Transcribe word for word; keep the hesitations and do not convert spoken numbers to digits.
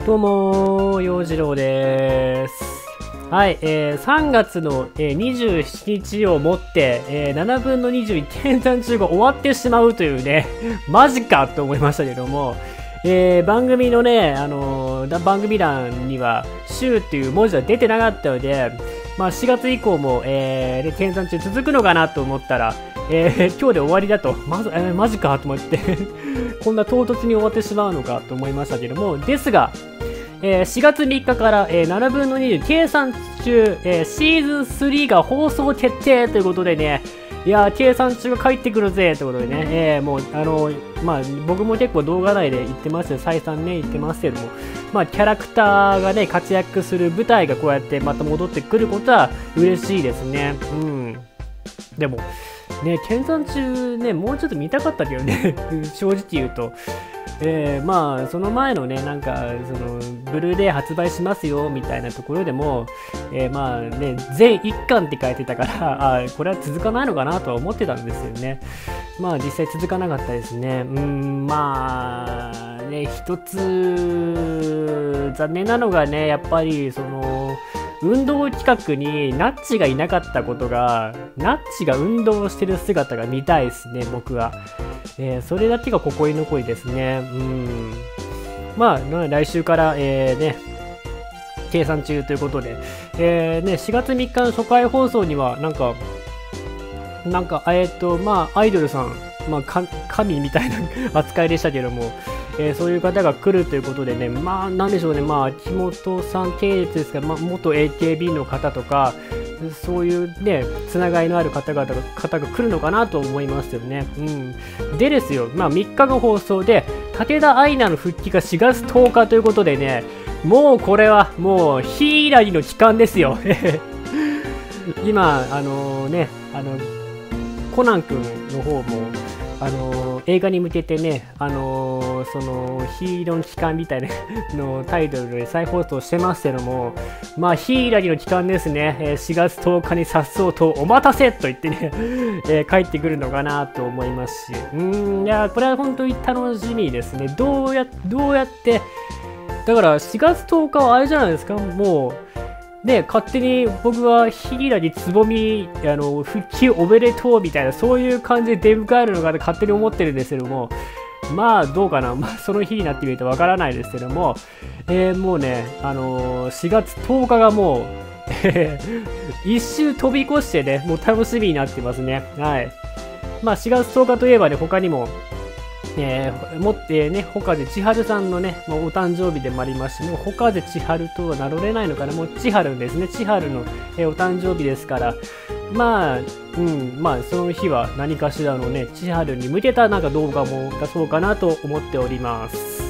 どうもー、陽次郎です。はい、えー、さんがつの、えー、にじゅうしちにちをもって、えー、ななぶんのにじゅういち計算中が終わってしまうというね、マジかと思いましたけども、えー、番組のね、あのー、番組欄には、週っていう文字は出てなかったので、まあ、しがつ以降も、えー、計算中続くのかなと思ったら、えー、今日で終わりだと、まず、えー、マジかと思ってこんな唐突に終わってしまうのかと思いましたけども、ですが、えー、しがつみっかから、えー、ななぶんのにじゅう計算中、えー、シーズンスリーが放送決定ということでね、いやー、計算中が帰ってくるぜということでね、えー、もう、あのー、まあ、僕も結構動画内で言ってますよ、再三ね、言ってますけども、まあ、キャラクターがね、活躍する舞台がこうやってまた戻ってくることは嬉しいですね。うん。でも、ね、計算中ね、もうちょっと見たかったけどね、正直言うと。えー、まあ、その前のね、なんか、その、ブルーレイ発売しますよ、みたいなところでも、えー、まあね、全いっかんって書いてたから、あ、これは続かないのかなとは思ってたんですよね。まあ、実際続かなかったですね。うーん、まあ、ね、一つ、残念なのがね、やっぱり、その、運動企画にナッチがいなかったことが、ナッチが運動してる姿が見たいですね、僕は。えー、それだけが心残りですね。うん。まあ、来週から、えー、ね、計算中ということで、えー、ね、しがつみっかの初回放送には、なんか、なんか、えっと、まあ、アイドルさん、まあ、神みたいな扱いでしたけども、えー、そういう方が来るということでね、まあ、なんでしょうね、まあ、木本さん系列ですが、まあ、元 エーケービー の方とか、そういうね、つながりのある方々が、方が来るのかなと思いますよね。うん。でですよ、まあ、みっかの放送で、武田愛菜の復帰がしがつとおかということでね、もうこれは、もう、ヒイラリの期間ですよ。今、あのー、ね、あの、コナン君の方も、あのー、映画に向けてね、あのー、そのヒーローの期間みたいなのタイトルで再放送してますけども、まあヒーラリの期間ですね、えー、しがつとおかにさっそうとお待たせと言ってね、えー、帰ってくるのかなと思いますし、うーん、いやこれは本当に楽しみですね。どうやどうやってだからしがつとおかはあれじゃないですか、もう。ね、勝手に僕はヒイラリつぼみ、あの、復帰おめでとうみたいな、そういう感じで出迎えるのかな勝手に思ってるんですけども、まあ、どうかな。まあ、その日になってみるとわからないですけども、えー、もうね、あのー、しがつとおかがもう、えー、一周飛び越してね、もう楽しみになってますね。はい。まあ、しがつとおかといえばね、他にも、えー、もってね、ほかぜ千春さんのね、もうお誕生日でもありますし、もうほかぜ千春とは名乗れないのかな、もう千春ですね、千春の、えー、お誕生日ですから、まあ、うん、まあ、その日は何かしらのね、千春に向けたなんか動画も出そうかなと思っております。